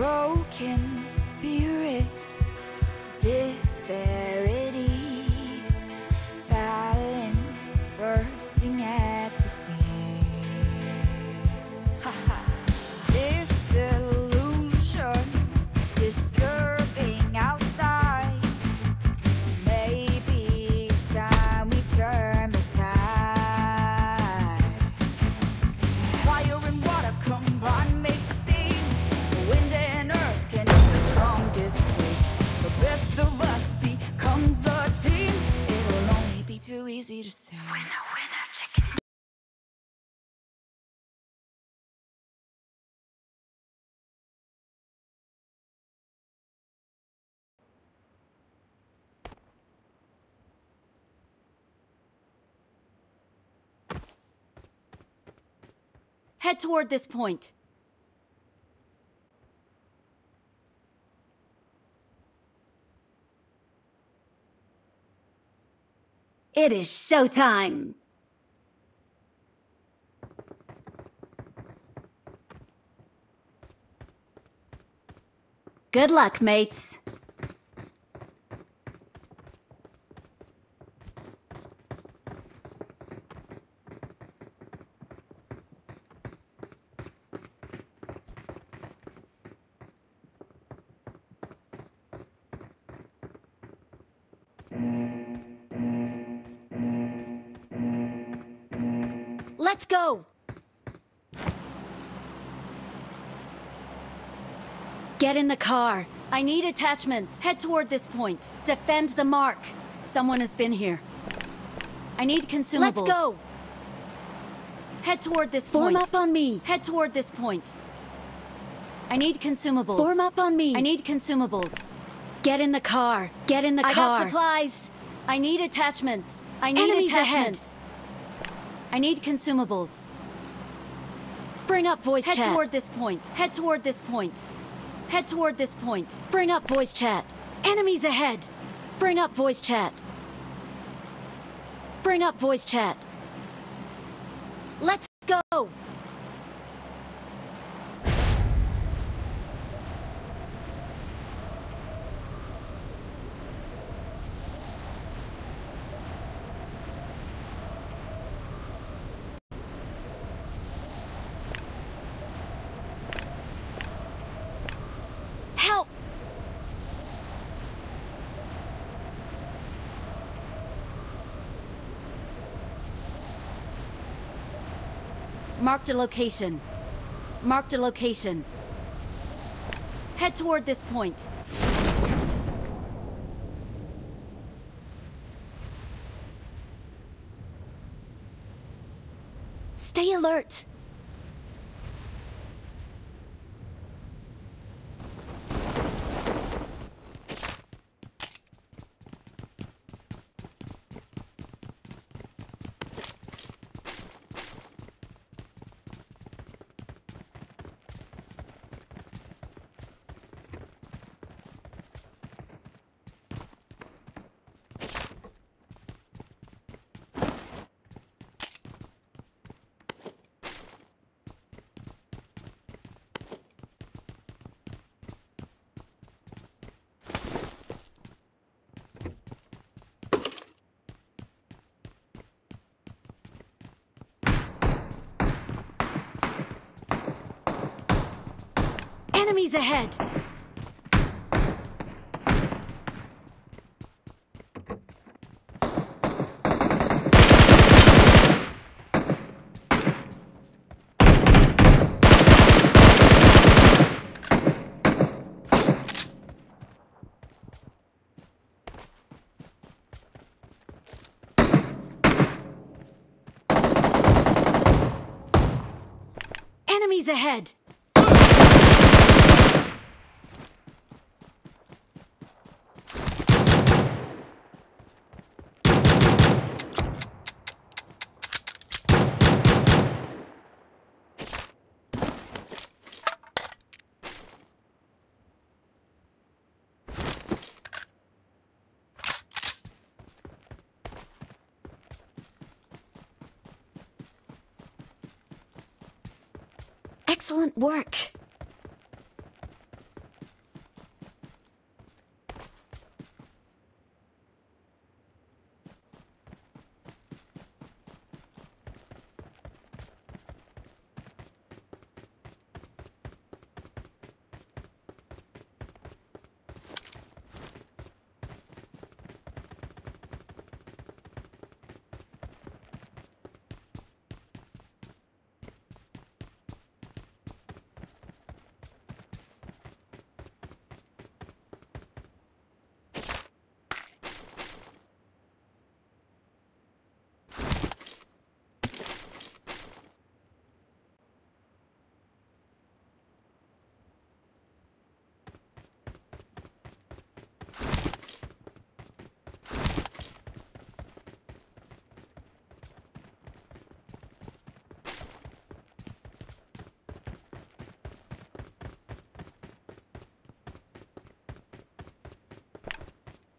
broken spirit, disparity, balance bursting at the seams. Disillusion, disturbing outside. Maybe it's time we turn the tide. Fire and water combine, make steam. Wind and earth can do the strongest quake. The best of us becomes a team. It'll only be too easy to say. Winner, winner, chicken. Head toward this point. It is showtime! Good luck, mates. Let's go! Get in the car. I need attachments. Head toward this point. Defend the mark. Someone has been here. I need consumables. Let's go! Head toward this point. Form up on me. Head toward this point. I need consumables. Form up on me. I need consumables. Get in the car. Get in the car. I got supplies. I need attachments. I need enemies attachments. Ahead. I need consumables. Bring up voice chat. Head toward this point. Head toward this point. Head toward this point. Bring up voice chat. Enemies ahead. Bring up voice chat. Bring up voice chat. Let's go! Help! Marked a location. Marked a location. Head toward this point. Stay alert. Enemies ahead! Enemies ahead! Excellent work.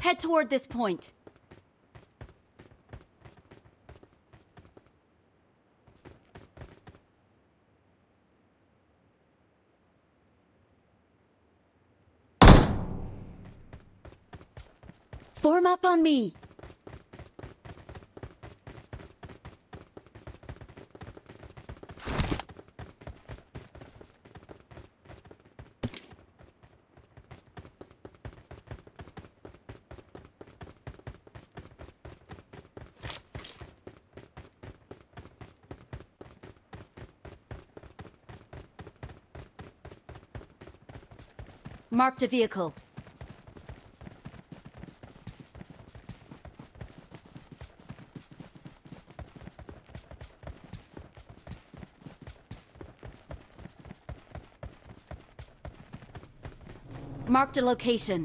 Head toward this point. Form up on me. Marked a vehicle. Marked a location.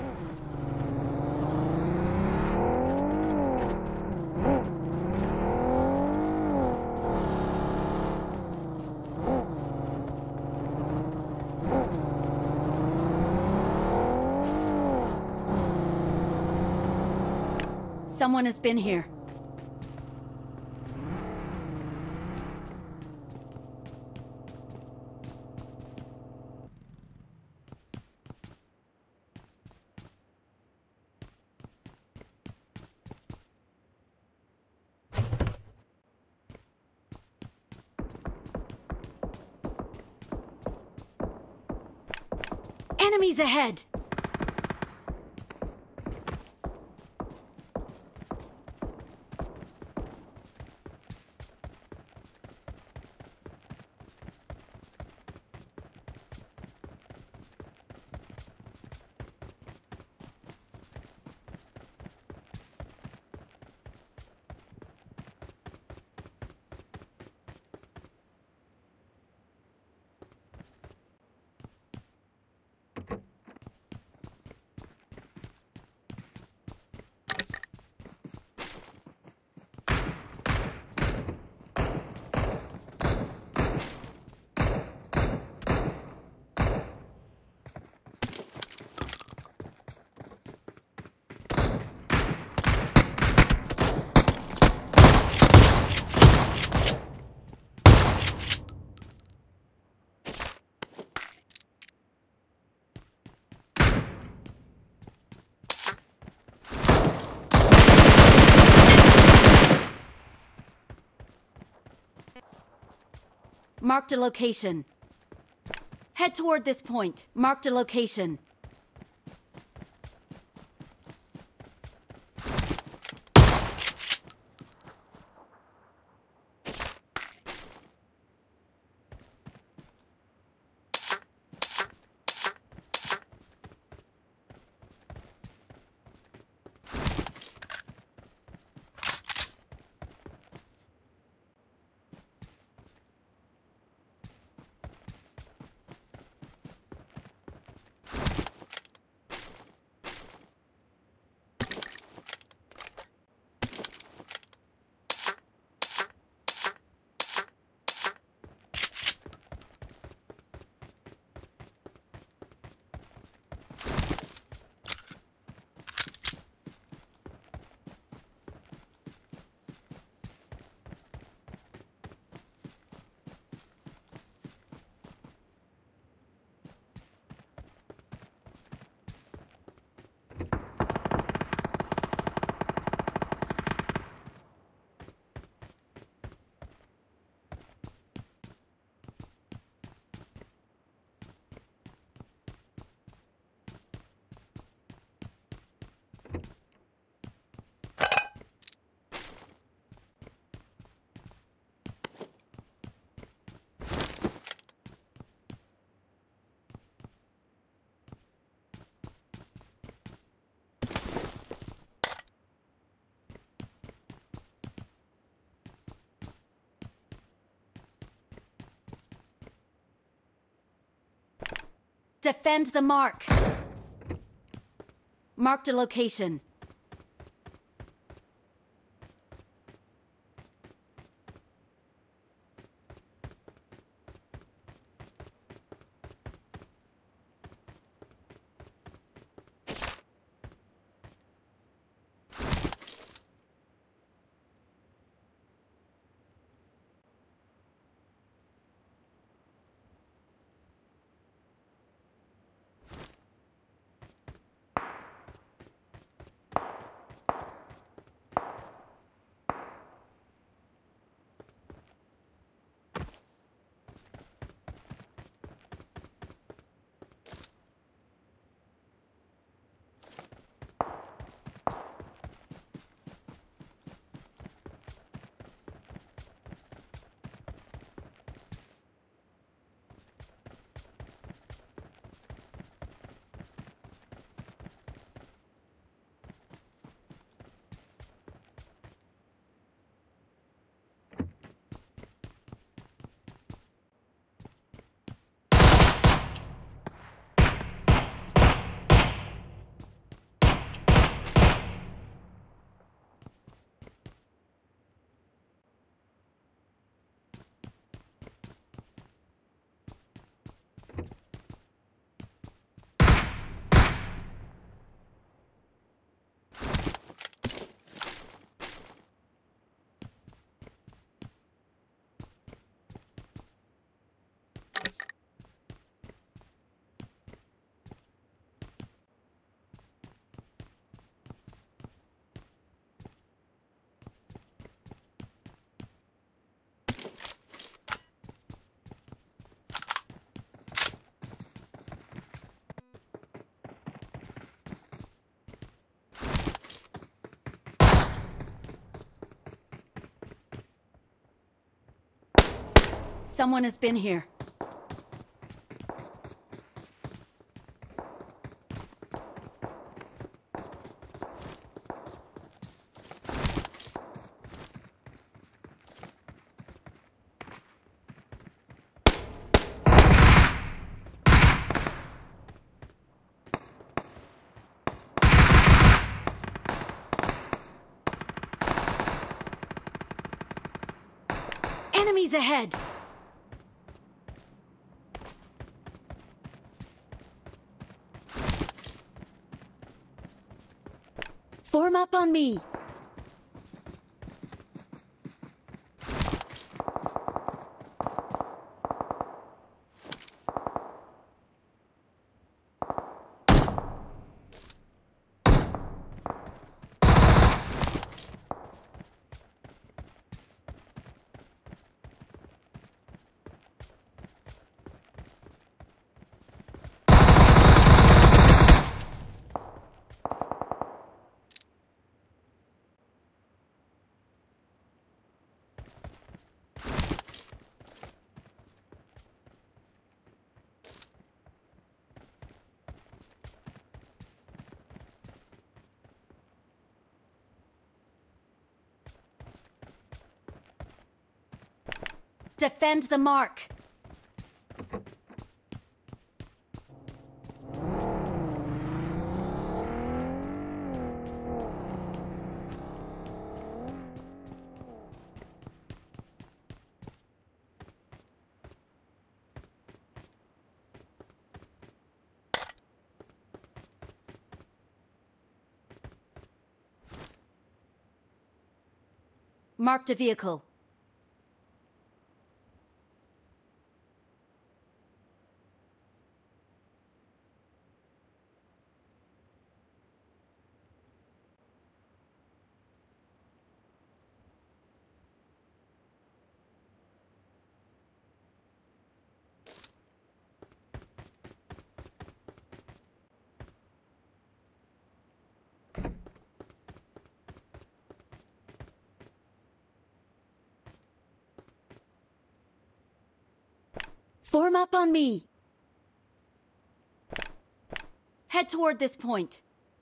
Someone has been here. Enemies ahead! Marked a location. Head toward this point. Marked a location. Defend the mark. Marked a location. Someone has been here. Enemies ahead! Form up on me! Defend the mark! Marked a vehicle. Form up on me! Head toward this point.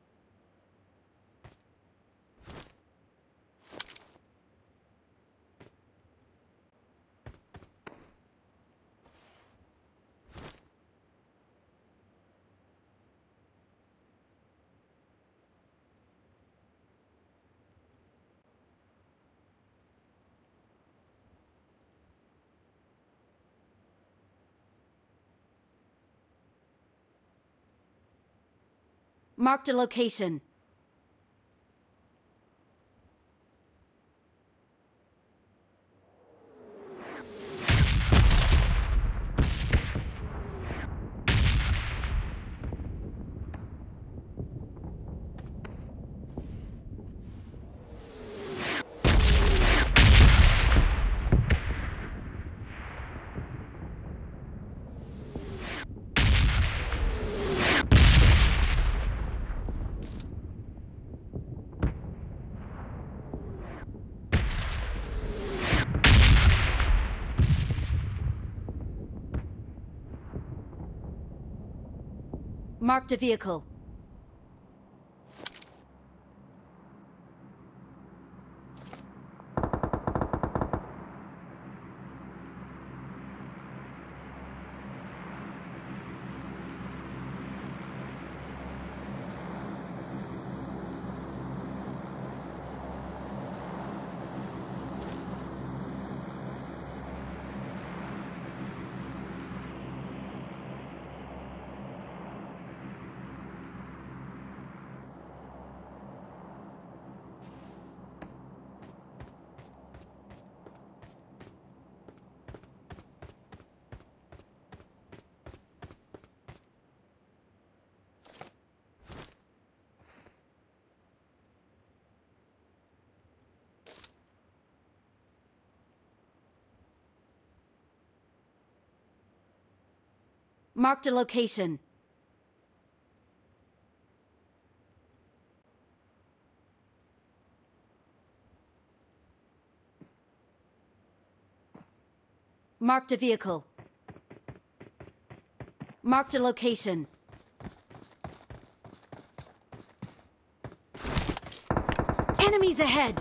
Marked a location. Marked a vehicle. Marked a location. Marked a vehicle. Marked a location. Enemies ahead!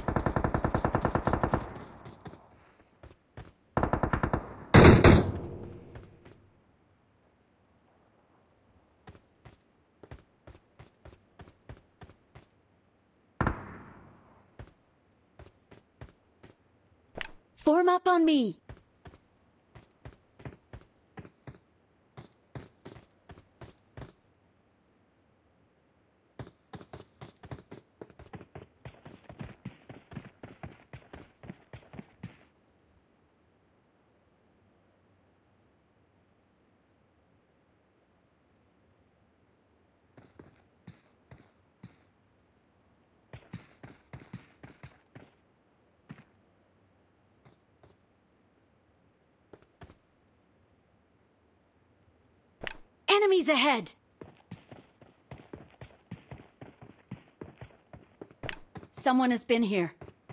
Form up on me! Enemies ahead! Someone has been here.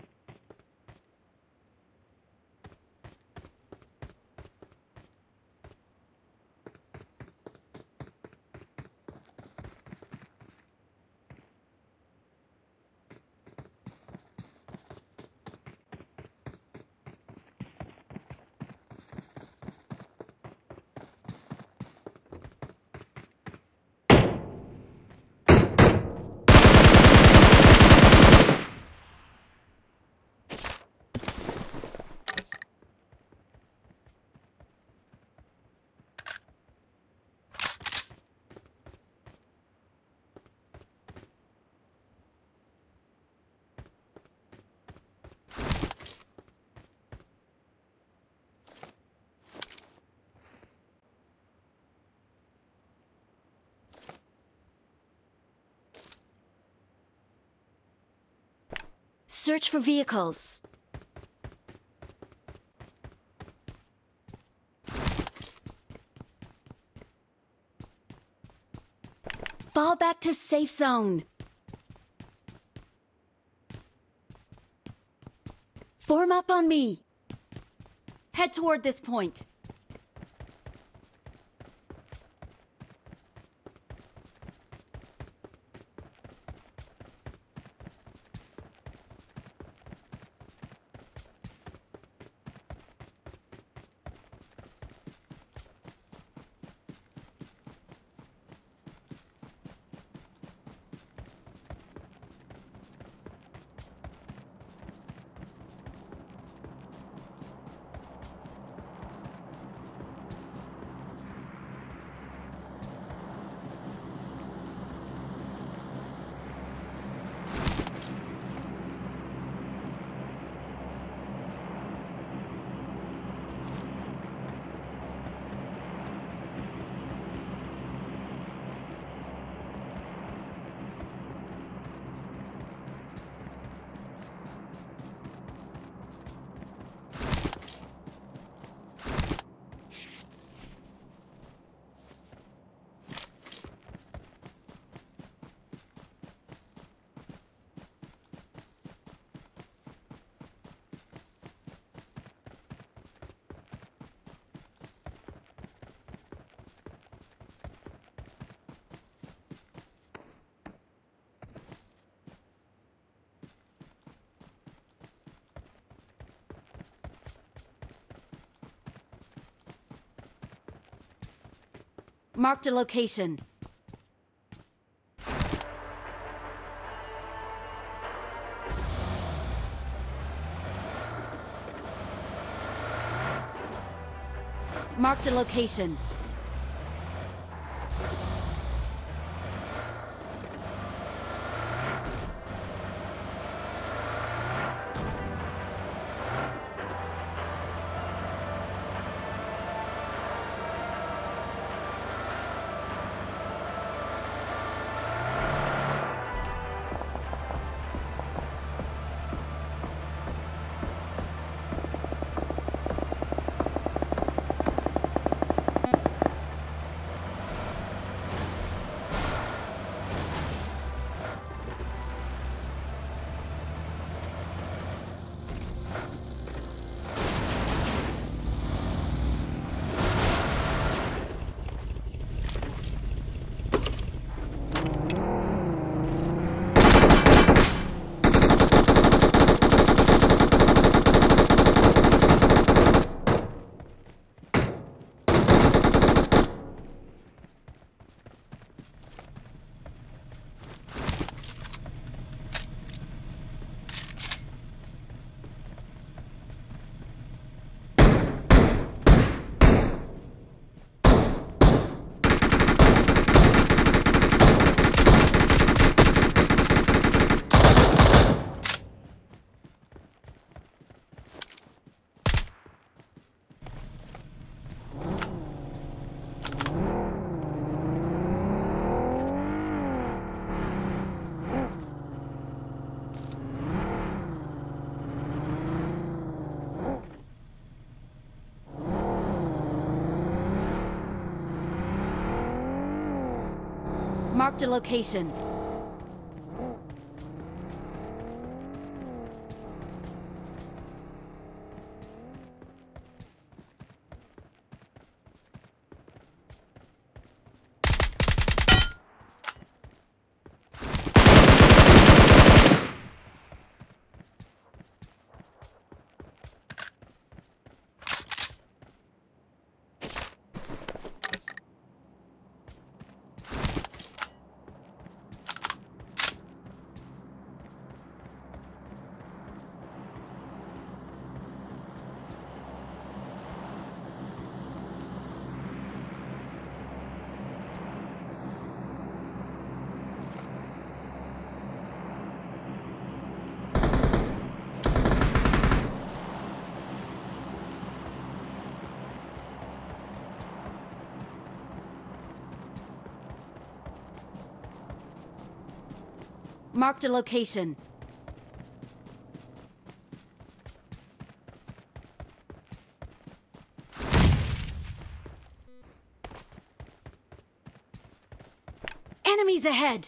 Search for vehicles. Fall back to safe zone. Form up on me. Head toward this point. Marked a location. Marked a location. Marked a location. Marked a location. Enemies ahead!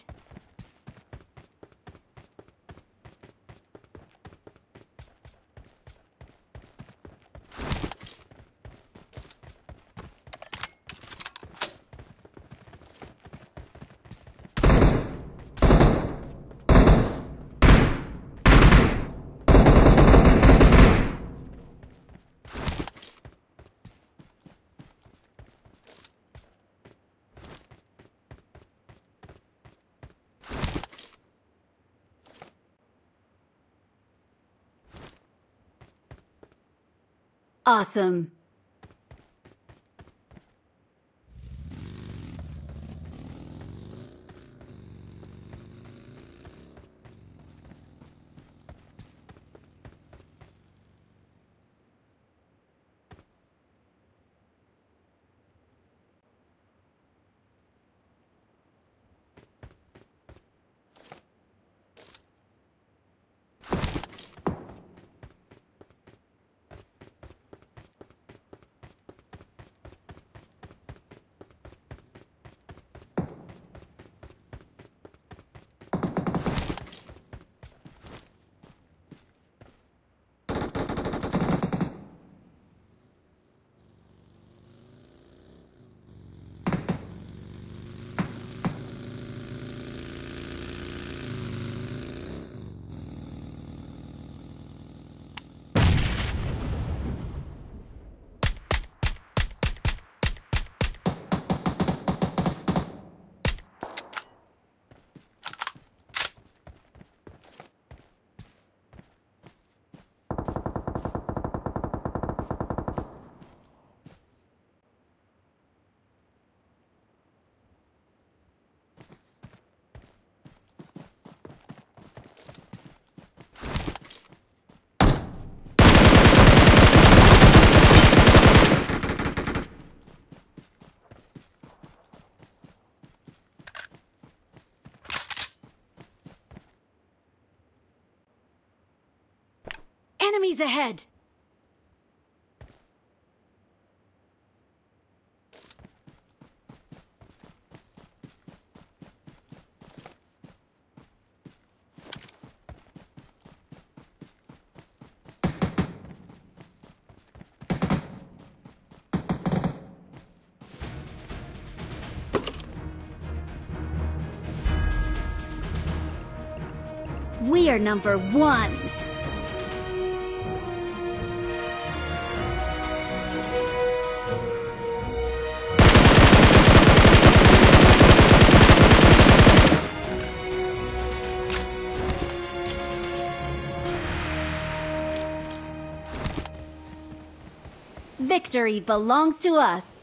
Awesome. Enemies ahead! We are number 1! Victory belongs to us!